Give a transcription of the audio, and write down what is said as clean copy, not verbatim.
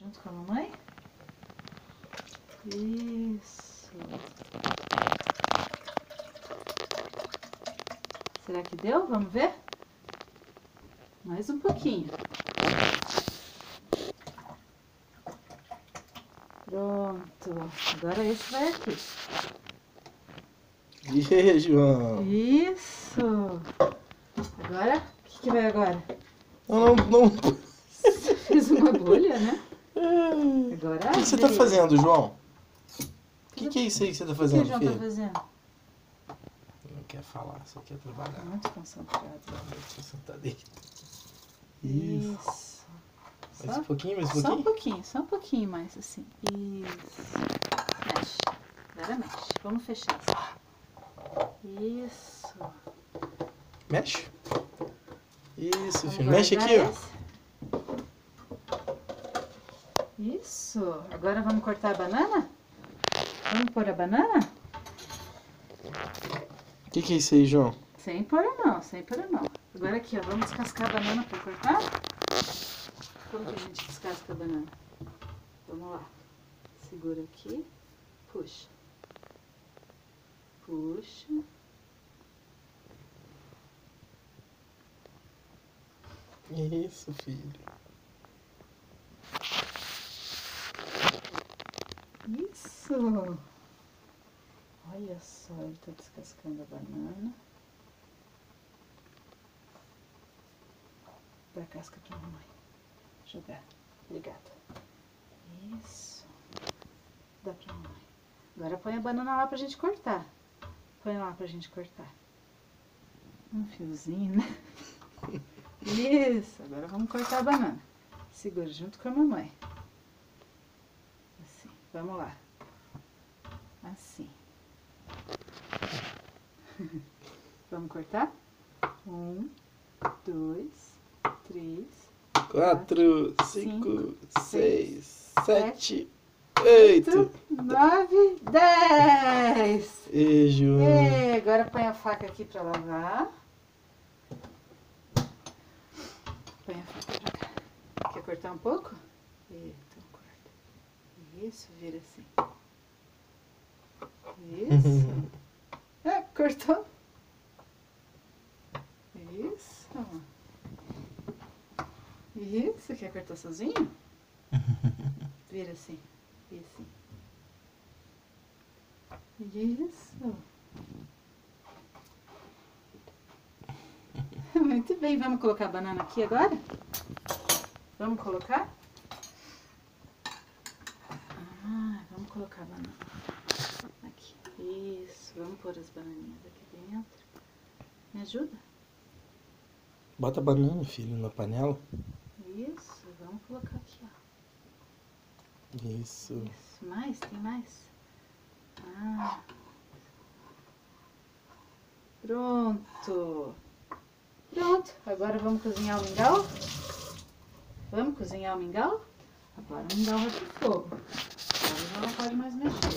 Junto com a mamãe. Isso. Será que deu? Vamos ver? Mais um pouquinho. Pronto. Agora esse vai aqui. E aí, João? Isso. Agora, o que vai agora? Não. Fiz uma bolha, né? Agora O que você tá abre. fazendo, João? O que é isso aí que você tá O que o fazendo, João filho? tá fazendo? Não quer falar, só quer trabalhar. Muito concentrado. Tô sentadinho. Isso. Mais um pouquinho, mais um Só um pouquinho? pouquinho, só um pouquinho mais assim. Isso. Mexe. Agora mexe. Vamos fechar assim. Isso. Mexe. Isso, Vamos filho. Mexe aqui, guardar ó. esse. Isso. Agora vamos cortar a banana? Vamos pôr a banana? O que é isso aí, João? Sem pôr a mão, sem pôr a mão. Agora aqui, ó. Vamos descascar a banana para cortar? Como que a gente descasca a banana? Vamos lá. Segura aqui. Puxa. Puxa. Isso, filho. Isso. Olha só, ele tá descascando a banana. Dá a casca pra mamãe. Jogar. Obrigada. Isso. Dá pra mamãe. Agora põe a banana lá pra gente cortar. Põe lá pra gente cortar. Um fiozinho, né? Isso. Agora vamos cortar a banana. Segura junto com a mamãe. Assim. Vamos lá. Assim. Vamos cortar? 1, 2, 3, 4, 5, 6, 7, 8. 9, 10. E, João. E agora põe a faca aqui pra lavar. Põe a faca pra cá. Quer cortar um pouco? Então corta. Isso, vira assim. Isso. Cortou? Isso. Isso. Quer cortar sozinho? Vira assim. E assim. Isso. Muito bem. Vamos colocar a banana aqui agora? Vamos colocar? Vamos colocar a banana. Aqui. Isso. Vamos pôr as bananinhas aqui dentro. Me ajuda? Bota a banana, filho, na panela. Isso. Vamos colocar aqui, ó. Isso. Isso. Mais? Tem mais? Pronto. Pronto. Agora vamos cozinhar o mingau? Vamos cozinhar o mingau? Agora o mingau vai pro fogo. Agora já não pode mais mexer.